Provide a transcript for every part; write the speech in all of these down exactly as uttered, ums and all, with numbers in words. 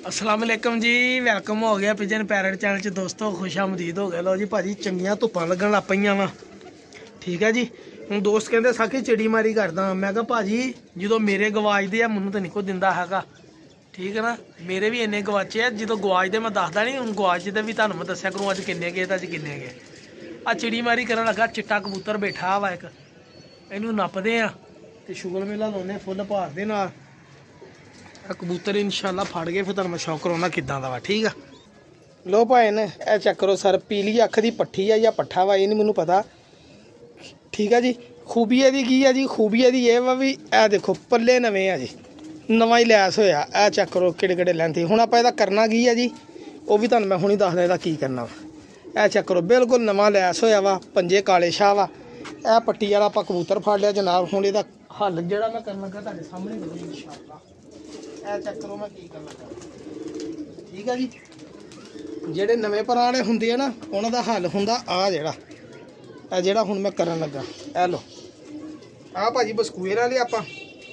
अस्सलाम वालेकुम जी, वेलकम हो गया पिजन पैरट चैनल च दोस्तों, खुश आमदीद हो गया। लो जी भाजी चंगियां धुप्पां लगन लग पईयां वा, ठीक है जी। हूँ दोस्त कहते साखी चिड़ी मारी करदा, मैं कहा भाजी जो मेरे गवाचते आ मैनू तो नहीं को दिंदा हैगा, ठीक है ना। मेरे भी इन्ने गवाचे आ, जो गवाचते मैं दसदा नहीं, हूँ गवाचते भी तुहानू मैं दस्या करूँ अज किन्ने गए अज किन्ने गए। आ चिड़ी मारी करन लगा, चिट्टा कबूतर बैठा वा एक, इनू नपदे आ ते शुगर मेला लाने फुल भारदे नाल। कबूतर इंशाल्लाह फड़ गए, फिर तुहानू मैं शौक कराउना किदां दा वा, ठीक है। लो भाई ने ए चेक करो सर, पीली अख की पट्ठी है या पट्ठा वा ये नहीं मैनू पता, ठीक है जी। खूबी एदी की है जी, खूबी एदी ये वा भी ए देखो पल्ले नवे है जी, नवा ही लैस होया। ए चेक करो किड़े किड़े लेंथी। हुण आपां इहदा करना की है जी, वो भी तुहानू मैं हुणी दसदा इहदा की करना वा। ए चेक करो बिल्कुल नवा लैस होया वा, पंजे काले शाह वा। ए पट्टी वाला आपां कबूतर फड़ लिया जनाब। हुण इहदा हल जिहड़ा मैं करन लगा तुहाडे सामने करो इंशाल्लाह। ए चेक करो मैं की करन लगा, ठीक है जी। ਜਿਹੜੇ ਨਵੇਂ ਪੁਰਾਣੇ ਹੁੰਦੇ ਆ ਨਾ ਉਹਨਾਂ ਦਾ ਹੱਲ ਹੁੰਦਾ ਆ ਜਿਹੜਾ ਇਹ ਜਿਹੜਾ ਹੁਣ ਮੈਂ ਕਰਨ ਲੱਗਾ। ਇਹ ਲੋ ਆ ਭਾਜੀ ਬਸਕੂਏ ਲਾ ਲਿਆ ਆਪਾਂ,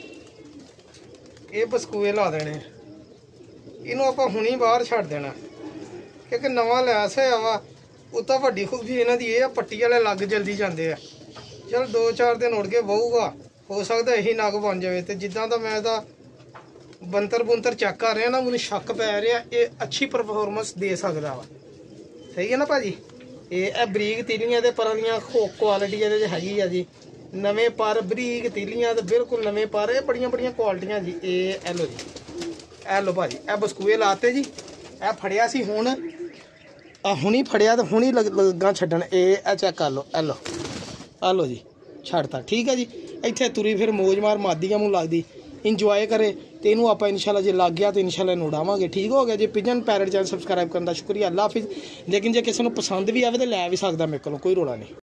ਇਹ ਬਸਕੂਏ ਲਾ ਦੇਣੇ, ਇਹਨੂੰ ਆਪਾਂ ਹੁਣੀ ਬਾਹਰ ਛੱਡ ਦੇਣਾ ਕਿਉਂਕਿ ਨਵਾਂ ਲੈਸ ਹੋਇਆ ਵਾ। ਉਤਾਂ ਵੱਡੀ ਖੂਬੀ ਇਹਨਾਂ ਦੀ ਇਹ ਆ ਪੱਟੀ ਵਾਲੇ ਲੱਗ ਜਲਦੀ ਜਾਂਦੇ ਆ। ਚਲ ਦੋ ਚਾਰ ਦਿਨ ਉੜ ਕੇ ਵਹੂਗਾ, ਹੋ ਸਕਦਾ ਇਹੀ ਨਗ ਬਣ ਜਾਵੇ। ਤੇ ਜਿੱਦਾਂ ਦਾ ਮੈਂ ਇਹਦਾ ਬੰਤਰ ਬੁੰਤਰ ਚੈੱਕ ਕਰ ਰਿਹਾ ਨਾ, ਮੈਨੂੰ ਸ਼ੱਕ ਪੈ ਰਿਹਾ ਇਹ ਅੱਛੀ ਪਰਫਾਰਮੈਂਸ ਦੇ ਸਕਦਾ ਵਾ। ਸਹੀ ਹੈ ਨਾ ਭਾਜੀ। ਇਹ ਇਹ ਬਰੀਕ ਤੀਲੀਆਂ ਦੇ ਪਰਾਂ ਦੀਆਂ ਕੁਆਲਿਟੀ ਇਹਦੇ 'ਚ ਹੈਗੀ ਆ ਜੀ। ਨਵੇਂ ਪਰ ਬਰੀਕ ਤੀਲੀਆਂ ਤੇ ਬਿਲਕੁਲ ਨਵੇਂ ਪਰ, ਇਹ ਬੜੀਆਂ ਬੜੀਆਂ ਕੁਆਲਿਟੀਆਂ ਜੀ। ਇਹ ਐ ਲੋ ਜੀ, ਐ ਲੋ ਭਾਜੀ ਇਹ ਬਸਕੂਏ ਲਾਤੇ ਜੀ। ਇਹ ਫੜਿਆ ਸੀ ਹੁਣ, ਆ ਹੁਣੀ ਫੜਿਆ ਤੇ ਹੁਣੀ ਲੱਗਾ ਛੱਡਣ। ਇਹ ਇਹ ਚੈੱਕ ਕਰ ਲਓ, ਐ ਲੋ ਆ ਲੋ ਜੀ ਛੱਡਤਾ, ਠੀਕ ਹੈ ਜੀ। ਇੱਥੇ ਤੁਰੀ ਫਿਰ ਮੋਜ ਮਾਰ ਮਾਦੀਆਂ ਮੂੰਹ ਲੱਗਦੀ, ਇੰਜੋਏ करे तो इनू आप इंशाल्लाह जो लग गया तो इंशाल्लाह इनू उड़ावांगे, ठीक हो गया जी। पिजन पैरट चैनल सबसक्राइब करने का शुक्रिया, अल्लाह हाफिज़। लेकिन जो किसी को पसंद भी आए तो लै भी सकता मेरे को, कोई रोला नहीं।